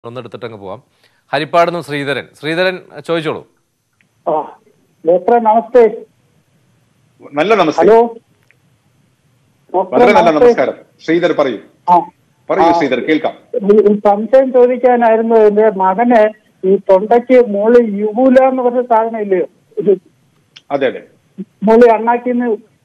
ഒന്നെടുത്തിട്ടങ്ങ് പോവാം. ഹരിപ്പാടുന്ന് ശ്രീധരൻ. ശ്രീധരൻ ചോദിച്ചോളൂ. ഡോക്ടറെ നമസ്തേ. നല്ല നമസ്തേ. ഹലോ വളരെ നല്ല നമസ്കാരം. ശ്രീധർ പറയൂ. പറയൂ ശ്രീധർ, കേൾക്കാം. സംശയം ചോദിക്കാനായിരുന്നു. എന്റെ മകന് ഈ തൊണ്ടയ്ക്ക് മോളി യുവൂല എന്ന് പറഞ്ഞ സാധനം ഇല്ലയോ? അതെ അതെ, മോളി അണ്ണാക്കിന്ന്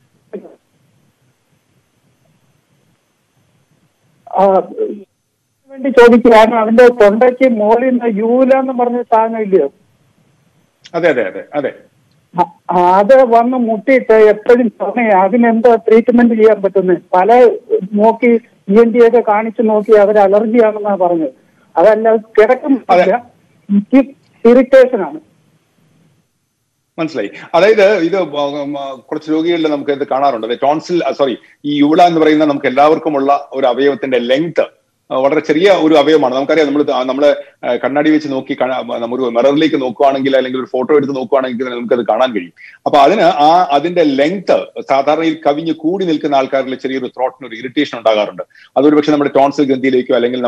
വേണ്ടി ചോദിക്കുകയാണ്. അവന്റെ തൊണ്ടയ്ക്ക് മോളിൽ നിന്ന് യൂല എന്ന് പറഞ്ഞ സാധനം ഇല്ലയോ? അതെ അതെ അതെ അതെ, അത് വന്ന് മുട്ടിയിട്ട് എപ്പോഴും സമയം അതിനെന്താ ട്രീറ്റ്മെന്റ് ചെയ്യാൻ പറ്റുന്നത്? പല നോക്കി ENT ഒക്കെ കാണിച്ചു നോക്കി അവർ അലർജിയാണെന്നാണ് പറഞ്ഞത്. അതല്ല കിടക്കുന്നില്ല, ഇറിറ്റേഷൻ ആണ്. മനസ്സിലായി. അതായത് ഇത് കുറച്ച് രോഗികളിൽ നമുക്ക് ഇത് കാണാറുണ്ട്. ടോൺസിൽ ഈ യുവള എന്ന് പറയുന്ന നമുക്ക് എല്ലാവർക്കുമുള്ള ഒരു അവയവത്തിന്റെ ലെങ്ത് വളരെ ചെറിയ ഒരു അവയവമാണ്. നമുക്കറിയാം, നമ്മള് കണ്ണാടി വെച്ച് നോക്കി നമുക്ക് മിററിലേക്ക് നോക്കുകയാണെങ്കിൽ അല്ലെങ്കിൽ ഒരു ഫോട്ടോ എടുത്ത് നോക്കുകയാണെങ്കിൽ നമുക്കത് കാണാൻ കഴിയും. അപ്പൊ അതിന്റെ ലെങ്ത് സാധാരണയിൽ കവിഞ്ഞ് കൂടി നിൽക്കുന്ന ആൾക്കാരിൽ ചെറിയൊരു ത്രോട്ടിന് ഒരു ഇറിറ്റേഷൻ ഉണ്ടാകാറുണ്ട്. അതൊരു പക്ഷെ നമ്മുടെ ടോൺസിൽ ഗ്രന്ഥിയിലേക്കോ അല്ലെങ്കിൽ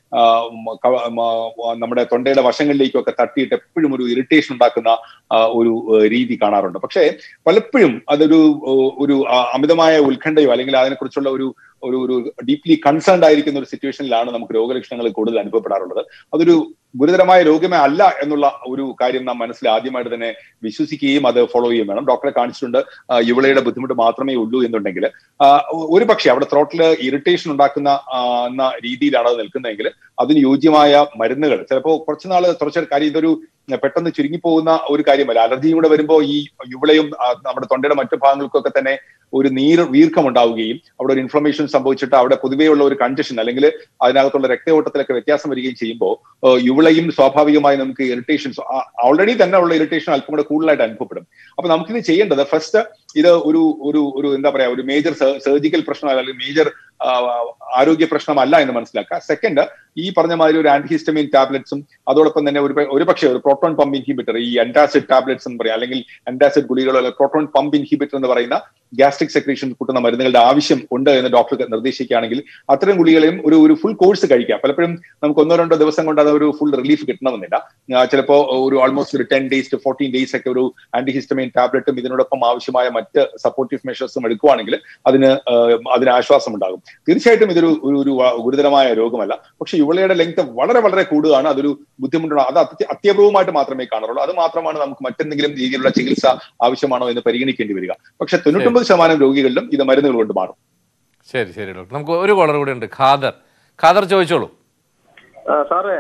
നമ്മുടെ തൊണ്ടയുടെ വശങ്ങളിലേക്കോ ഒക്കെ തട്ടിയിട്ട് എപ്പോഴും ഒരു ഇറിറ്റേഷൻ ഉണ്ടാക്കുന്ന ഒരു രീതി കാണാറുണ്ട്. പക്ഷേ പലപ്പോഴും അതൊരു അമിതമായ ഉത്കണ്ഠയോ അല്ലെങ്കിൽ അതിനെക്കുറിച്ചുള്ള ഒരു ഡീപ്ലി കൺസേൺഡ് ആയിരിക്കുന്ന ഒരു സിറ്റുവേഷനിലാണ് നമുക്ക് രോഗലക്ഷണങ്ങൾ കൂടുതൽ അനുഭവപ്പെടാറുള്ളത്. അതൊരു ഗുരുതരമായ രോഗമേ അല്ല എന്നുള്ള ഒരു കാര്യം നാം മനസ്സിൽ ആദ്യമായിട്ട് തന്നെ വിശ്വസിക്കുകയും അത് ഫോളോ ചെയ്യുകയും വേണം. ഡോക്ടറെ കാണിച്ചിട്ടുണ്ട്, യുവളയുടെ ബുദ്ധിമുട്ട് മാത്രമേ ഉള്ളൂ എന്നുണ്ടെങ്കിൽ ഒരു പക്ഷേ അവിടെ ത്രോട്ടില് ഇറിറ്റേഷൻ ഉണ്ടാക്കുന്ന രീതിയിലാണ് അത് നിൽക്കുന്നതെങ്കിൽ അതിന് യോജ്യമായ മരുന്നുകൾ ചിലപ്പോൾ കുറച്ച് കാര്യം ഇതൊരു പെട്ടെന്ന് ചുരുങ്ങിപ്പോകുന്ന ഒരു കാര്യമല്ല. അലർജിയും കൂടെ വരുമ്പോൾ ഈ യുവളയും നമ്മുടെ തൊണ്ടയുടെ മറ്റു ഭാഗങ്ങൾക്കൊക്കെ തന്നെ ഒരു വീർക്കം ഉണ്ടാവുകയും അവിടെ ഒരു ഇൻഫ്ലമേഷൻ സംഭവിച്ചിട്ട് അവിടെ പൊതുവെയുള്ള ഒരു കൺജഷൻ അല്ലെങ്കിൽ അതിനകത്തുള്ള രക്തയോട്ടത്തിലൊക്കെ വ്യത്യാസം വരികയും ചെയ്യുമ്പോൾ യുവളയും സ്വാഭാവികമായി നമുക്ക് ഇറിറ്റേഷൻസ് ഓൾറെഡി തന്നെ ഉള്ള ഇറിറ്റേഷൻ അല്പം കൂടെ കൂടുതലായിട്ട് അനുഭവപ്പെടും. അപ്പൊ നമുക്കിത് ചെയ്യേണ്ടത് ഫസ്റ്റ് ഇത് ഒരു എന്താ പറയാ ഒരു മേജർ സർജിക്കൽ പ്രശ്നം അല്ലെങ്കിൽ മേജർ ആരോഗ്യ പ്രശ്നമല്ല എന്ന് മനസ്സിലാക്കുക. സെക്കൻഡ്, ഈ പറഞ്ഞ മാതിരി ഒരു ആന്റിഹിസ്റ്റമിൻ ടാബ്ലറ്റ്സും അതോടൊപ്പം തന്നെ ഒരു പക്ഷേ ഒരു പ്രോട്ടോൺ പമ്പ് ഇൻഹിബിറ്റർ, ഈ അന്റാസിഡ് ടാബ്ലറ്റ്സ് എന്ന് പറയാം, അല്ലെങ്കിൽ അന്റാസിഡ് ഗുളികളോ അല്ലെങ്കിൽ പ്രോട്ടോൺ പമ്പ് ഇൻഹിബിറ്റർ എന്ന് പറയുന്ന ഗ്യാസ്ട്രിക് സെക്രീഷൻ കൂട്ടുന്ന മരുന്നുകളുടെ ആവശ്യം ഉണ്ട് എന്ന് ഡോക്ടർ നിർദ്ദേശിക്കുകയാണെങ്കിൽ അത്തരം ഗുളികളെയും ഒരു ഫുൾ കോഴ്സ് കഴിക്കാം. പലപ്പോഴും നമുക്ക് 1-2 ദിവസം കൊണ്ട് അത് ഒരു ഫുൾ റിലീഫ് കിട്ടണമെന്നില്ല. ചിലപ്പോൾ ഒരു ഓൾമോസ്റ്റ് ഒരു 10 days to 14 days ഒക്കെ ഒരു ആന്റിഹിസ്റ്റമിൻ ടാബ്ലറ്റും ഇതിനോടൊപ്പം ആവശ്യമായ മറ്റ് സപ്പോർട്ടീവ് മെഷേഴ്സും എടുക്കുകയാണെങ്കിൽ അതിന് ആശ്വാസം ഉണ്ടാകും. തീർച്ചയായിട്ടും ഇതൊരു ഗുരുതരമായ രോഗമല്ല. പക്ഷെ യുവളയുടെ ലെങ്ത് വളരെ വളരെ കൂടുതലാണ്. അതൊരു ബുദ്ധിമുട്ടാണ്. അത് അത്യപൂർവമായിട്ട് മാത്രമേ കാണുള്ളൂ. അത് മാത്രമാണ് നമുക്ക് മറ്റെന്തെങ്കിലും രീതിയിലുള്ള ചികിത്സ ആവശ്യമാണോ എന്ന് പരിഗണിക്കേണ്ടി വരിക. പക്ഷെ 99% രോഗികളിലും ഇത് മരുന്നുകൾ കൊണ്ട് മാറും. ശരി ശരി ഡോക്ടർ, നമുക്ക് ഒരു കോളർ കൂടെ ഉണ്ട്. ഖാദർ ചോദിച്ചോളൂ. സാറേ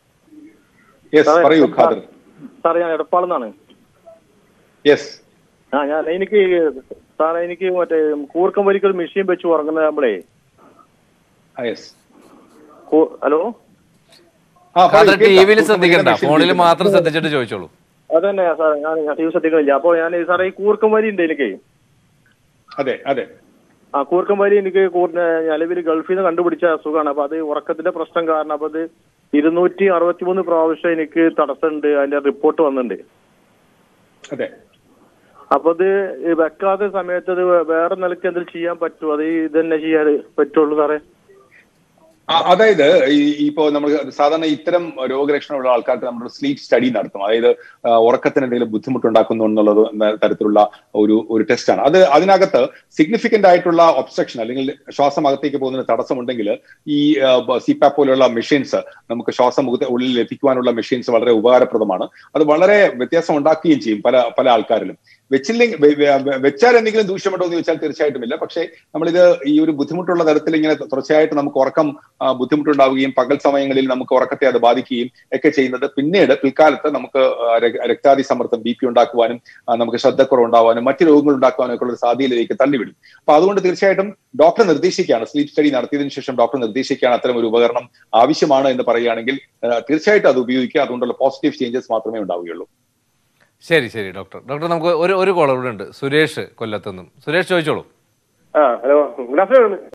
പറയൂ ഖാദർ. സാറേ, ഞാൻ എടപ്പാളെന്നാണ്. എനിക്ക് മറ്റേ കൂർക്കം വലിക്കൽ മെഷീൻ വെച്ച് ഉറങ്ങുന്ന നമ്മളെ. ഹലോ, ടിവിയിൽ ശ്രദ്ധിക്കണ്ട, ഫോണിൽ മാത്രം ശ്രദ്ധിച്ചിട്ട് ചോദിച്ചോളൂ. അതന്നെ സാറേ, ഞാൻ ടി വി ശ്രദ്ധിക്കുന്നില്ല. അപ്പൊ ഞാൻ സാറേ ഈ കൂർക്കം വലി ഉണ്ട് എനിക്ക്. അതെ അതെ, കൂർക്കം വലി എനിക്ക് നിലവിൽ ഗൾഫിൽ നിന്ന് കണ്ടുപിടിച്ച അസുഖമാണ്. അപ്പൊ അത് ഉറക്കത്തിന്റെ പ്രശ്നം കാരണം അപ്പൊ അത് 263 പ്രാവശ്യം എനിക്ക് തടസ്സമുണ്ട്. അതിന്റെ റിപ്പോർട്ട് വന്നിട്ടുണ്ട്. അതെ, അപ്പൊ അത് വെക്കാത്ത സമയത്ത് അത് വേറെ നിലയ്ക്ക് എന്തെങ്കിലും ചെയ്യാൻ പറ്റുമോ? അത് ഇതന്നെ ചെയ്യാൻ പറ്റുള്ളൂ സാറേ? അതായത് ഇപ്പോ നമ്മൾ സാധാരണ ഇത്തരം രോഗലക്ഷണമുള്ള ആൾക്കാർക്ക് നമ്മൾ സ്ലീപ്പ് സ്റ്റഡി നടത്തും. അതായത് ഉറക്കത്തിന് എന്തെങ്കിലും ബുദ്ധിമുട്ടുണ്ടാക്കുന്നു എന്നുള്ളത് തരത്തിലുള്ള ഒരു ടെസ്റ്റാണ് അത്. അതിനകത്ത് സിഗ്നിഫിക്കന്റ് ആയിട്ടുള്ള ഒബ്സ്ട്രക്ഷൻ അല്ലെങ്കിൽ ശ്വാസം അകത്തേക്ക് പോകുന്നതിന് തടസ്സമുണ്ടെങ്കിൽ ഈ സിപാപ്പ് പോലെയുള്ള മെഷീൻസ്, നമുക്ക് ശ്വാസം ഉള്ളിൽ ലഭിക്കുവാനുള്ള മെഷീൻസ് വളരെ ഉപകാരപ്രദമാണ്. അത് വളരെ വ്യത്യാസം ഉണ്ടാക്കുകയും ചെയ്യും പല ആൾക്കാരിലും. വെച്ചാൽ എന്തെങ്കിലും ദൂഷ്യമുണ്ടോ എന്ന് ചോദിച്ചാൽ തീർച്ചയായിട്ടും ഇല്ല. പക്ഷേ നമ്മളിത് ഈ ഒരു ബുദ്ധിമുട്ടുള്ള തരത്തിൽ ഇങ്ങനെ തുടർച്ചയായിട്ട് നമുക്ക് ഉറക്കം ബുദ്ധിമുട്ടുണ്ടാവുകയും പകൽ സമയങ്ങളിൽ നമുക്ക് ഉറക്കത്തെ അത് ബാധിക്കുകയും ഒക്കെ ചെയ്യുന്നത് പിൽക്കാലത്ത് നമുക്ക് രക്താതി സമ്മർദ്ദം, BP ഉണ്ടാക്കുവാനും നമുക്ക് ശ്രദ്ധക്കുറവ് ഉണ്ടാവാനും മറ്റു രോഗങ്ങൾ ഉണ്ടാക്കുവാനും ഒക്കെ ഉള്ള സാധ്യതയിലേക്ക് തള്ളിവിടും. അപ്പൊ അതുകൊണ്ട് തീർച്ചയായിട്ടും ഡോക്ടർ നിർദ്ദേശിക്കുകയാണ്, സ്ലീപ്പ് സ്റ്റഡി നടത്തിയതിനു ശേഷം ഡോക്ടർ നിർദ്ദേശിക്കുകയാണ് അത്തരം ഒരു ഉപകരണം ആവശ്യമാണ് എന്ന് പറയുകയാണെങ്കിൽ തീർച്ചയായിട്ടും അത് ഉപയോഗിക്കുക. അതുകൊണ്ടുള്ള പോസിറ്റീവ് ചേഞ്ചസ് മാത്രമേ ഉണ്ടാവുകയുള്ളൂ. ശരി ശരി ഡോക്ടർ. നമുക്ക് ഒരു കോളർ കൂടെ ഉണ്ട്. സുരേഷ് കൊല്ലത്തുനിന്നും. സുരേഷ് ചോദിച്ചോളൂ. Hello, good afternoon.